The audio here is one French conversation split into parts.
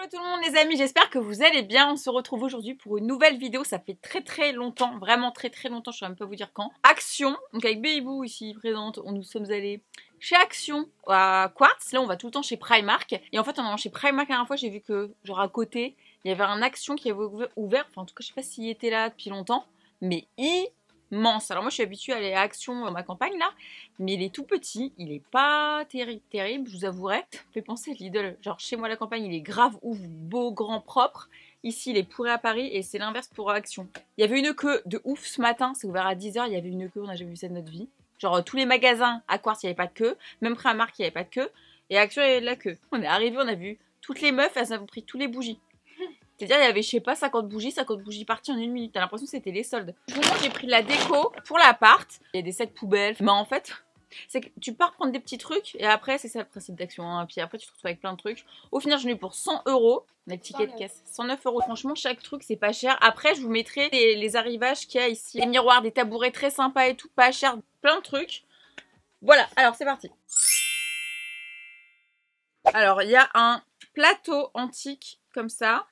Hello tout le monde les amis, j'espère que vous allez bien. On se retrouve aujourd'hui pour une nouvelle vidéo. Ça fait très longtemps, vraiment très longtemps, je ne saurais même pas vous dire quand. Action, donc avec Baby ici présente, nous sommes allés chez Action à Quartz. Là on va tout le temps chez Primark. Et en fait en allant chez Primark la dernière fois j'ai vu que genre à côté il y avait un Action qui avait ouvert. Enfin en tout cas je sais pas s'il était là depuis longtemps. Mais immense. Alors moi je suis habituée à aller à Action dans ma campagne là. Mais il est tout petit, il est pas terrible, je vous avouerai. Ça me fait penser à Lidl. Genre chez moi la campagne il est grave ouf, beau, grand, propre. Ici il est pourri à Paris et c'est l'inverse pour Action. Il y avait une queue de ouf ce matin, c'est ouvert à 10 h, il y avait une queue, on n'a jamais vu ça de notre vie. Genre tous les magasins à Quartz il n'y avait pas de queue, même Primark il n'y avait pas de queue. Et Action il y avait de la queue. On est arrivé, on a vu toutes les meufs, elles avaient pris tous les bougies. C'est-à-dire, il y avait, je sais pas, 50 bougies parties en une minute. T'as l'impression que c'était les soldes. Moi, j'ai pris de la déco pour l'appart. Il y a des sacs poubelles. Mais en fait, c'est que tu pars prendre des petits trucs et après, c'est ça le principe d'Action. Hein. Puis après, tu te retrouves avec plein de trucs. Au final, j'en ai eu pour 100 €. Les tickets de caisse. 109 €. Franchement, chaque truc, c'est pas cher. Après, je vous mettrai les arrivages qu'il y a ici. Des miroirs, des tabourets très sympas et tout. Pas cher. Plein de trucs. Voilà. Alors, c'est parti. Alors, il y a un plateau antique comme ça,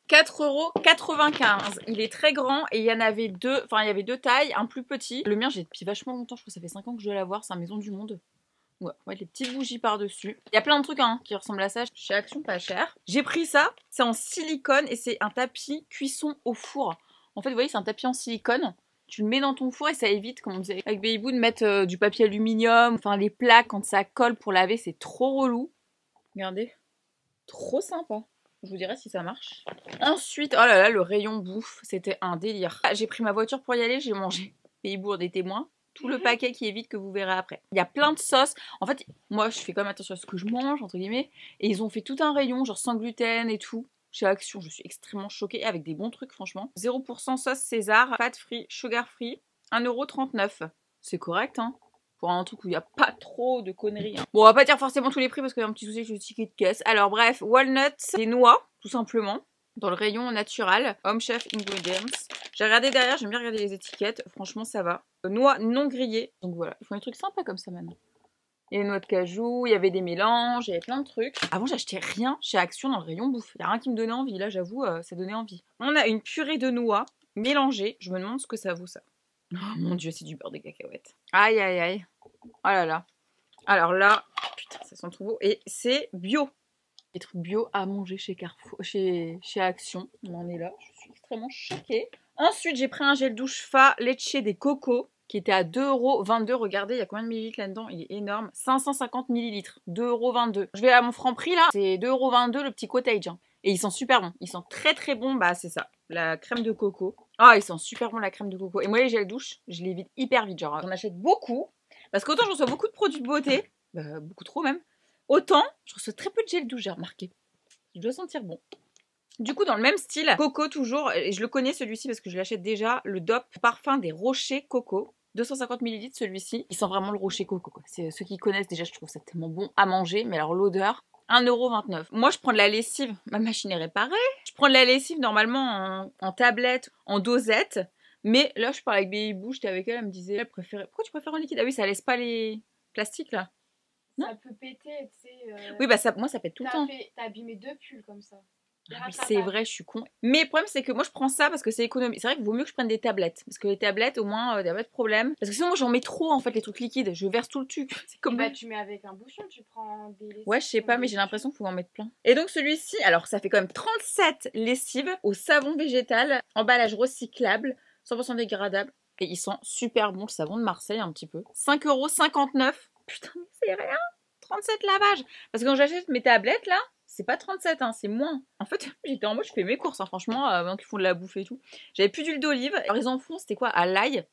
4,95 €. Il est très grand et il y en avait deux, enfin il y avait deux tailles, un plus petit. Le mien j'ai depuis vachement longtemps, je crois que ça fait 5 ans que je dois l'avoir, c'est un Maison du Monde. Ouais, les petites bougies par-dessus. Il y a plein de trucs hein, qui ressemblent à ça chez Action, pas cher. J'ai pris ça, c'est en silicone et c'est un tapis cuisson au four. En fait, vous voyez, c'est un tapis en silicone. Tu le mets dans ton four et ça évite, comme on disait avec Baby Boo, de mettre du papier aluminium. Enfin, les plaques, quand ça colle pour laver, c'est trop relou. Regardez, trop sympa. Je vous dirai si ça marche. Ensuite, oh là là, le rayon bouffe, c'était un délire. J'ai pris ma voiture pour y aller, j'ai mangé Baby des témoins. Tout le paquet qui est vide que vous verrez après. Il y a plein de sauces. En fait, moi, je fais quand même attention à ce que je mange, entre guillemets. Et ils ont fait tout un rayon, genre sans gluten et tout. Chez Action, je suis extrêmement choquée. Avec des bons trucs, franchement. 0% sauce César, fat free, sugar free. 1,39 €. C'est correct, hein. Pour un truc où il n'y a pas trop de conneries. Hein. Bon, on va pas dire forcément tous les prix parce qu'il y a un petit souci avec le ticket de caisse. Alors bref, walnuts, des noix, tout simplement. Dans le rayon natural. Home Chef Ingredients. J'ai regardé derrière, j'aime bien regarder les étiquettes. Franchement, ça va. Noix non grillées. Donc voilà, ils font des trucs sympas comme ça maintenant. Il y a des noix de cajou, il y avait des mélanges, il y avait plein de trucs. Avant, j'achetais rien chez Action dans le rayon bouffe. Il n'y a rien qui me donnait envie. Là, j'avoue, ça donnait envie. On a une purée de noix mélangée. Je me demande ce que ça vaut, ça. Oh mon dieu, c'est du beurre de cacahuète. Aïe. Oh là là. Alors là, putain, ça sent trop beau. Et c'est bio. Des trucs bio à manger chez Carrefour, chez Action. On en est là. Je suis extrêmement choquée. Ensuite, j'ai pris un gel douche Fa Leche des Cocos qui était à 2,22 €. Regardez, il y a combien de millilitres là-dedans? Il est énorme. 550 ml. 2,22 €. Je vais à mon Franprix là. C'est 2,22 € le petit cottage. Hein. Et ils sont super bons. Ils sont très bons. Bah, c'est ça. La crème de coco. Ah, ils sont super bons la crème de coco. Et moi, les gels douche, je les vide hyper vite. Genre, j'en achète beaucoup. Parce qu'autant je reçois beaucoup de produits de beauté. Beaucoup trop même. Autant, je reçois très peu de gel douche, j'ai remarqué. Je dois sentir bon. Du coup, dans le même style, coco toujours. Et je le connais celui-ci parce que je l'achète déjà. Le DOP parfum des rochers coco. 250 ml celui-ci. Il sent vraiment le rocher coco. Quoi. C'est ceux qui connaissent déjà, je trouve ça tellement bon à manger. Mais alors l'odeur... 1,29 €. Moi, je prends de la lessive. Ma machine est réparée. Je prends de la lessive normalement en tablette, en dosette. Mais là, je parle avec Baby Boo, j'étais avec elle, elle me disait, elle préférait... Pourquoi tu préfères en liquide? Ah oui, ça laisse pas les plastiques là. Non, ça peut péter, tu sais. Oui, bah ça, moi, ça pète tout le temps. T'as abîmé 2 pulls comme ça. Ah oui, c'est vrai, je suis con. Mais le problème, c'est que moi, je prends ça parce que c'est économique. C'est vrai qu'il vaut mieux que je prenne des tablettes. Parce que les tablettes, au moins, il n'y a pas de problème. Parce que sinon, moi, j'en mets trop, en fait, les trucs liquides. Je verse tout le truc. C'est comme... Bah, tu mets avec un bouchon, tu prends des lessives. Ouais, je sais pas, mais j'ai l'impression qu'il faut en mettre plein. Et donc, celui-ci, alors, ça fait quand même 37 lessives au savon végétal, emballage recyclable, 100% dégradable. Et ils sont super bons, le savon de Marseille, un petit peu. 5,59 €. Putain, mais c'est rien. 37 lavages. Parce que quand j'achète mes tablettes, là, c'est pas 37, hein, c'est moins. En fait, j'étais en mode, je fais mes courses, hein, franchement, avant qu'ils font de la bouffe et tout. J'avais plus d'huile d'olive. Alors, ils en font, c'était quoi? À l'ail.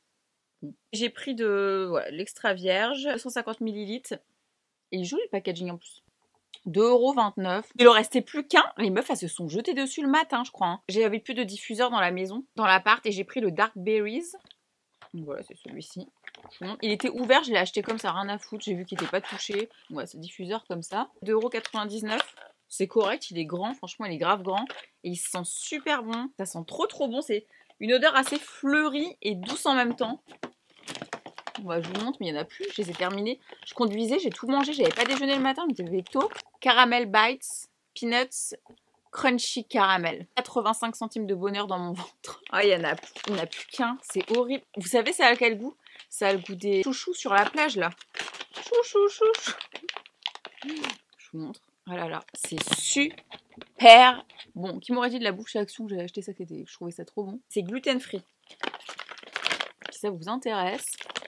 J'ai pris de voilà, l'extra vierge, 250 ml. Et il joue le packaging en plus. 2,29 €. Il en restait plus qu'un. Les meufs, elles se sont jetées dessus le matin, je crois. Hein. J'avais plus de diffuseur dans la maison, dans l'appart, et j'ai pris le Dark Berries. Donc voilà, c'est celui-ci. Il était ouvert, je l'ai acheté comme ça, rien à foutre. J'ai vu qu'il n'était pas touché. Voilà, ce diffuseur comme ça. 2,99 €. C'est correct, il est grand, franchement, il est grave grand. Et il sent super bon. Ça sent trop bon. C'est une odeur assez fleurie et douce en même temps. Bah, je vous montre, mais il n'y en a plus. Je les ai terminés. Je conduisais, j'ai tout mangé. J'avais pas déjeuné le matin, mais j'avais tôt. Caramel Bites, Peanuts, Crunchy caramel. 85 centimes de bonheur dans mon ventre. Ah, il y en a plus qu'un. C'est horrible. Vous savez, ça a quel goût? Ça a le goût des chouchous sur la plage, là. Chouchou. Je vous montre. Oh là là, c'est super bon. Qui m'aurait dit de la bouche à Action que j'ai acheté ça, je trouvais ça trop bon. C'est gluten free. Si ça vous intéresse.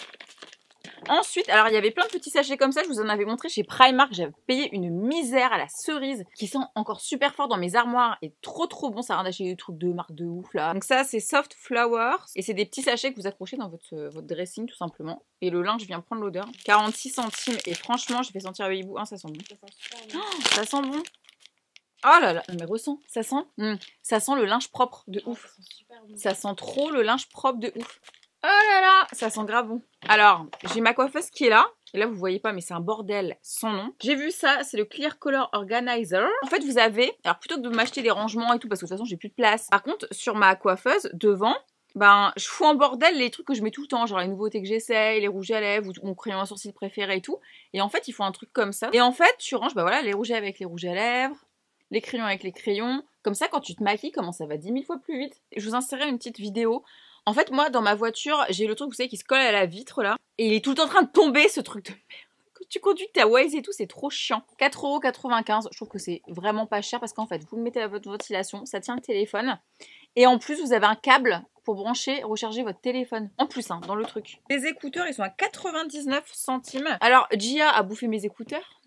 Ensuite, alors il y avait plein de petits sachets comme ça, je vous en avais montré chez Primark, j'avais payé une misère à la cerise qui sent encore super fort dans mes armoires et trop bon, ça a rien d'acheter des trucs de marque de ouf là. Donc ça c'est Soft Flowers et c'est des petits sachets que vous accrochez dans votre dressing tout simplement. Et le linge vient prendre l'odeur. 46 centimes et franchement j'ai fait sentir le hibou, ça sent bon. Ça sent super bon. Oh, ça sent bon. Oh là là, mais ressens, ça sent le linge propre de ouf. Ça sent super bon. Ça sent trop le linge propre de ouf. Oh là là, ça sent grave bon. Alors, j'ai ma coiffeuse qui est là. Et là, vous voyez pas, mais c'est un bordel sans nom. J'ai vu ça, c'est le Clear Color Organizer. En fait, vous avez, alors plutôt que de m'acheter des rangements et tout, parce que de toute façon, j'ai plus de place. Par contre, sur ma coiffeuse, devant, ben, je fous en bordel les trucs que je mets tout le temps, genre les nouveautés que j'essaye, les rouges à lèvres, ou mon crayon à sourcils préféré et tout. Et en fait, ils font un truc comme ça. Et en fait, tu ranges, bah voilà, les rouges avec les rouges à lèvres, les crayons avec les crayons. Comme ça, quand tu te maquilles, comment ça va 10 000 fois plus vite. Je vous insérerai une petite vidéo. En fait, moi, dans ma voiture, j'ai le truc, vous savez, qui se colle à la vitre, là. Et il est tout le temps en train de tomber, ce truc de merde. Quand tu conduis ta Waze et tout, c'est trop chiant. 4,95 €, je trouve que c'est vraiment pas cher parce qu'en fait, vous le mettez à votre ventilation, ça tient le téléphone. Et en plus, vous avez un câble pour brancher, recharger votre téléphone. En plus, hein, dans le truc. Les écouteurs, ils sont à 99 centimes. Alors, Gia a bouffé mes écouteurs.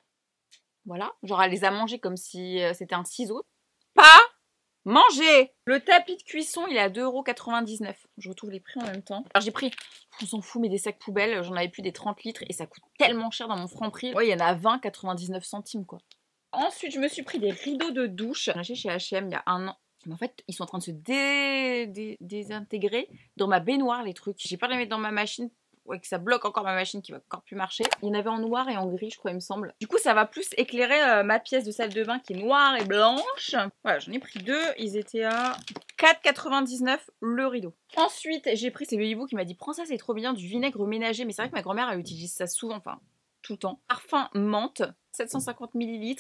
Voilà. Genre, elle les a mangés comme si c'était un ciseau. Pas manger. Le tapis de cuisson, il est à 2,99 €. Je retrouve les prix en même temps. Alors j'ai pris, on s'en fout, mais des sacs poubelles. J'en avais plus des 30 litres et ça coûte tellement cher dans mon Franprix. Ouais, il y en a à 20, 99 centimes quoi. Ensuite, je me suis pris des rideaux de douche. J'en ai acheté chez H&M il y a un an. Mais en fait, ils sont en train de se désintégrer dans ma baignoire, les trucs. J'ai peur de les mettre dans ma machine. Ouais, que ça bloque encore ma machine qui va encore plus marcher. Il y en avait en noir et en gris, je crois, il me semble. Du coup, ça va plus éclairer ma pièce de salle de bain qui est noire et blanche. Voilà, j'en ai pris deux. Ils étaient à 4,99 € le rideau. Ensuite, j'ai pris, c'est le hibou qui m'a dit prends ça, c'est trop bien, du vinaigre ménager. Mais c'est vrai que ma grand-mère, elle utilise ça souvent, enfin, tout le temps. Parfum menthe. 750 ml,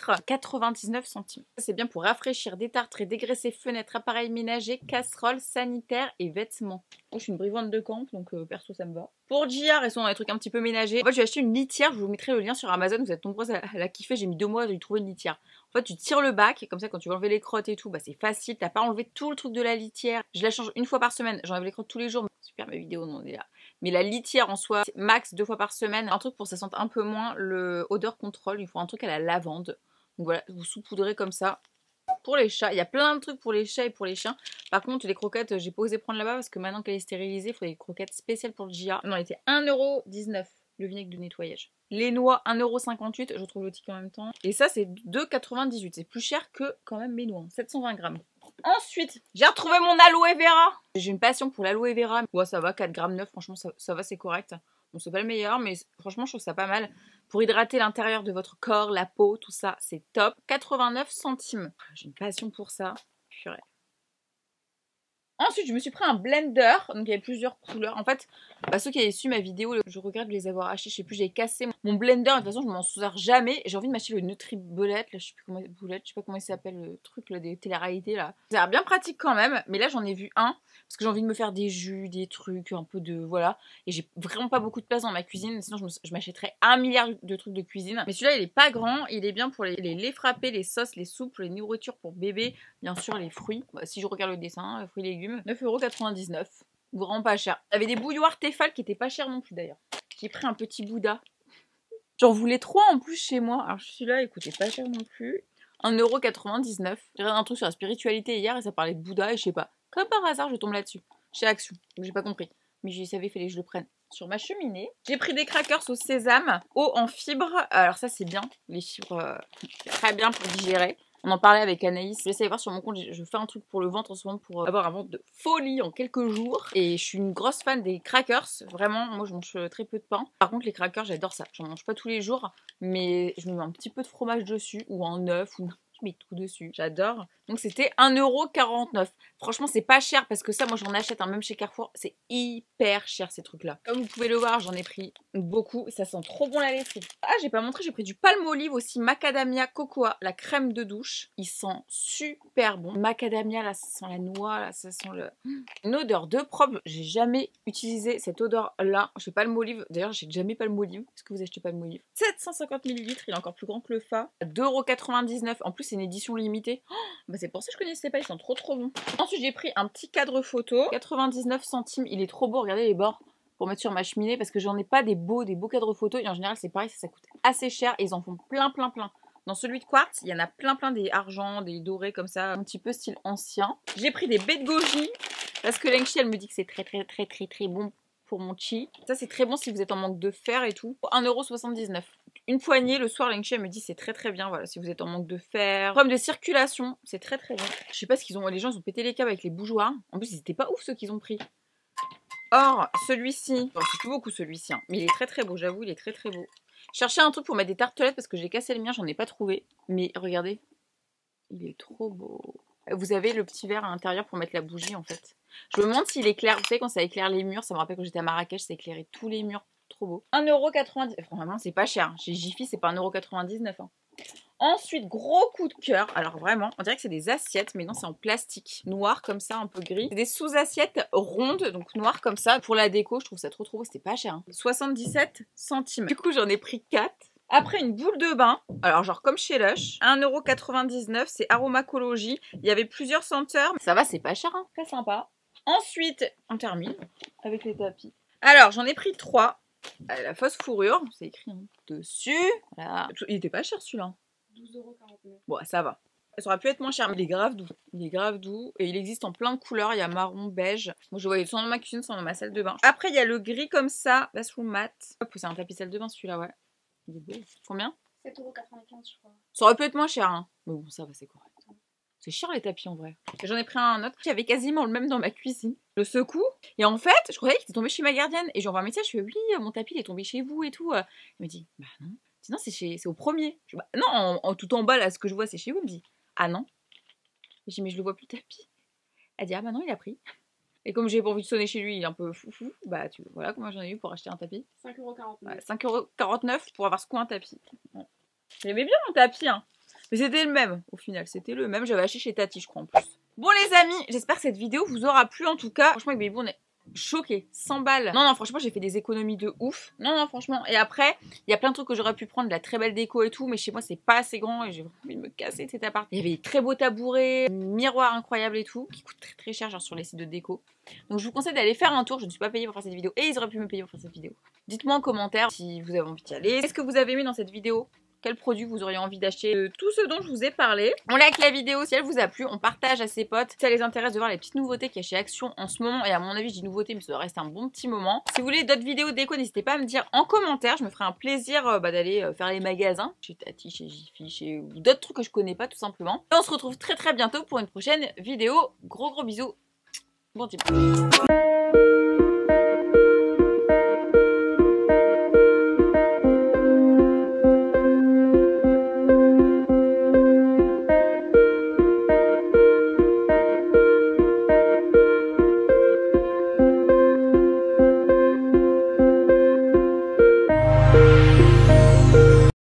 99 centimes. C'est bien pour rafraîchir, détartrer, dégraisser fenêtres, appareils ménagers, casseroles, sanitaires et vêtements. Oh, je suis une brivante de camp, donc perso ça me va. Pour Gia, elles sont dans des trucs un petit peu ménagers. En fait, j'ai acheté une litière, je vous mettrai le lien sur Amazon, vous êtes nombreuses à la kiffer, j'ai mis 2 mois à lui trouver une litière. En fait, tu tires le bac, comme ça quand tu vas enlever les crottes et tout, bah c'est facile, t'as pas enlevé tout le truc de la litière. Je la change une fois par semaine, j'enlève les crottes tous les jours. Super ma vidéo, non, on est là. Mais la litière en soi, max 2 fois par semaine. Un truc pour que ça sente un peu moins le odeur contrôle. Il faut un truc à la lavande. Donc voilà, vous saupoudrez comme ça. Pour les chats, il y a plein de trucs pour les chats et pour les chiens. Par contre, les croquettes, j'ai pas osé prendre là-bas parce que maintenant qu'elle est stérilisée, il faut des croquettes spéciales pour le Gia. Non, il était 1,19 € le vinaigre de nettoyage. Les noix, 1,58 €. Je retrouve le ticket en même temps. Et ça, c'est 2,98 €. C'est plus cher que quand même mes noix. 720 grammes. Ensuite, j'ai retrouvé mon aloe vera. J'ai une passion pour l'aloe vera. Ouais, ça va, 4,9 €. Franchement, ça va, c'est correct. Bon, c'est pas le meilleur, mais franchement, je trouve ça pas mal. Pour hydrater l'intérieur de votre corps, la peau, tout ça, c'est top. 89 centimes. J'ai une passion pour ça. Purée. Ensuite, je me suis pris un blender, donc il y avait plusieurs couleurs. En fait, ceux qui avaient su ma vidéo, je regrette de les avoir achetés. Je sais plus, j'ai cassé mon blender. De toute façon, je m'en sers jamais. J'ai envie de m'acheter le NutriBullet. Là, je sais plus comment, Bullet, je sais pas comment il s'appelle, le truc là, des télé-réalités là. Ça a l'air bien pratique quand même. Mais là, j'en ai vu un parce que j'ai envie de me faire des jus, des trucs, un peu de voilà. Et j'ai vraiment pas beaucoup de place dans ma cuisine. Sinon, je m'achèterais 1 milliard de trucs de cuisine. Mais celui-là, il est pas grand. Il est bien pour les laits frappés, les sauces, les soupes, les nourritures pour bébé. Bien sûr, les fruits. Si je regarde le dessin, fruits et légumes. 9,99 €. Vraiment pas cher. Il y avait des bouilloires Tefal qui étaient pas chers non plus d'ailleurs. J'ai pris un petit Bouddha. J'en voulais 3 en plus chez moi. Alors celui-là, il coûtait pas cher non plus. 1,99 €. J'ai regardé un truc sur la spiritualité hier et ça parlait de Bouddha et je sais pas. Comme par hasard, je tombe là-dessus. Chez Action. Donc j'ai pas compris. Mais je savais, il fallait que je le prenne. Sur ma cheminée, j'ai pris des crackers au sésame, haut en fibres. Alors ça c'est bien. Les fibres, très bien pour digérer. On en parlait avec Anaïs. J'essaie de voir sur mon compte, je fais un truc pour le ventre en ce moment pour avoir un ventre de folie en quelques jours. Et je suis une grosse fan des crackers. Vraiment, moi je mange très peu de pain. Par contre, les crackers, j'adore ça. J'en mange pas tous les jours, mais je me mets un petit peu de fromage dessus ou un œuf ou je mets tout dessus. J'adore. Donc c'était 1,49 €. Franchement, c'est pas cher parce que ça, moi j'en achète, hein, même chez Carrefour, c'est hyper cher ces trucs-là. Comme vous pouvez le voir, j'en ai pris beaucoup. Ça sent trop bon la lessive. Ah, j'ai pas montré, j'ai pris du Palmolive aussi, macadamia cocoa, la crème de douche. Il sent super bon. Macadamia, là, ça sent la noix, là, ça sent une odeur de propre. J'ai jamais utilisé cette odeur-là. J'ai Palmolive. D'ailleurs, j'ai jamais Palmolive. Est-ce que vous achetez Palmolive? 750 ml, il est encore plus grand que le Fa. 2,99 €. En plus, c'est une édition limitée. Oh, bah c'est pour ça que je connaissais pas, ils sont trop bon. Ensuite, j'ai pris un petit cadre photo, 99 centimes. Il est trop beau, regardez les bords pour mettre sur ma cheminée parce que j'en ai pas des beaux cadres photos et en général, c'est pareil, ça coûte assez cher et ils en font plein. Dans celui de quartz, il y en a plein des argents, des dorés comme ça, un petit peu style ancien. J'ai pris des baies de goji parce que Lengchi, elle me dit que c'est très bon pour mon chi. Ça, c'est très bon si vous êtes en manque de fer et tout. 1,79 €. Une poignée, le soir, Lengchi, elle me dit c'est très bien, voilà, si vous êtes en manque de fer. Problème de circulation, c'est très bon. Je sais pas ce qu'ils ont, les gens, ils ont pété les câbles avec les bougeoirs. En plus, ils étaient pas ouf ceux qu'ils ont pris. Or, celui-ci, bon, c'est plus beaucoup celui-ci, hein, mais il est très beau, j'avoue, il est très beau. Je cherchais un truc pour mettre des tartelettes parce que j'ai cassé le mien, j'en ai pas trouvé. Mais regardez, il est trop beau. Vous avez le petit verre à l'intérieur pour mettre la bougie en fait. Je me demande s'il éclaire, vous savez quand ça éclaire les murs, ça me rappelle quand j'étais à Marrakech, ça éclairait tous les murs. Trop beau. 1,90 €. Franchement, c'est pas cher. Chez Jiffy, c'est pas 1,99 €. Hein. Ensuite, gros coup de cœur. Alors vraiment, on dirait que c'est des assiettes, mais non, c'est en plastique. Noir comme ça, un peu gris. C'est des sous-assiettes rondes, donc noires comme ça. Pour la déco, je trouve ça trop beau. C'était pas cher. Hein. 77 centimes. Du coup, j'en ai pris 4. Après, une boule de bain. Alors, genre comme chez Lush. 1,99 €. C'est Aromacologie. Il y avait plusieurs senteurs. Ça va, c'est pas cher. Hein. Très sympa. Ensuite, on termine avec les tapis. Alors, j'en ai pris 3. La fausse fourrure, c'est écrit hein, dessus. Voilà. Il était pas cher celui-là. 12,49 €. Bon, ça va. Ça aurait pu être moins cher, mais il est grave doux. Il est grave doux et il existe en plein de couleurs. Il y a marron, beige. Moi, je voyais soit dans ma cuisine, soit dans ma salle de bain. Après, il y a le gris comme ça, bathroom mat. Hop, c'est un tapis salle de bain celui-là, ouais. Il est beau. Combien? 7,95 €, je crois. Ça aurait pu être moins cher, hein. Mais bon, ça va, c'est correct. C'est cher les tapis en vrai. J'en ai pris un autre. J'avais quasiment le même dans ma cuisine. Je secoue. Et en fait, je croyais qu'il était tombé chez ma gardienne. Et j'envoie un message. Je fais oui, mon tapis il est tombé chez vous et tout. Il me dit bah non. Je dis non, c'est au premier. Je dis, bah, non, tout en bas là, ce que je vois c'est chez vous. Il me dit ah non. Je dis mais je le vois plus le tapis. Elle dit ah bah non, il a pris. Et comme j'ai pas envie de sonner chez lui, il est un peu foufou. Bah voilà combien j'en ai eu pour acheter un tapis. 5,49 €. Ouais, 5,49 € pour avoir secoué un tapis. Ouais. J'aimais bien mon tapis, hein. Mais c'était le même, au final, c'était le même. J'avais acheté chez Tati, je crois, en plus. Bon, les amis, j'espère que cette vidéo vous aura plu, en tout cas. Franchement, avec Baby, on est choqués. 100 balles. Non, franchement, j'ai fait des économies de ouf. Non, franchement. Et après, il y a plein de trucs que j'aurais pu prendre, de la très belle déco et tout, mais chez moi, c'est pas assez grand et j'ai vraiment envie de me casser de cet appart. Il y avait des très beaux tabourets, miroirs incroyables et tout, qui coûtent très cher, genre sur les sites de déco. Donc, je vous conseille d'aller faire un tour. Je ne suis pas payée pour faire cette vidéo et ils auraient pu me payer pour faire cette vidéo. Dites-moi en commentaire si vous avez envie d'y aller. Qu'est-ce que vous avez aimé dans cette vidéo? Quel produit vous auriez envie d'acheter, tout ce dont je vous ai parlé. On like la vidéo si elle vous a plu, on partage à ses potes. Si ça les intéresse de voir les petites nouveautés qu'il y a chez Action en ce moment, et à mon avis je dis nouveautés mais ça doit rester un bon petit moment. Si vous voulez d'autres vidéos déco, n'hésitez pas à me dire en commentaire, je me ferai un plaisir d'aller faire les magasins, chez Tati, chez Jiffy, chez d'autres trucs que je connais pas tout simplement. Et on se retrouve très bientôt pour une prochaine vidéo. Gros bisous, bon dimanche.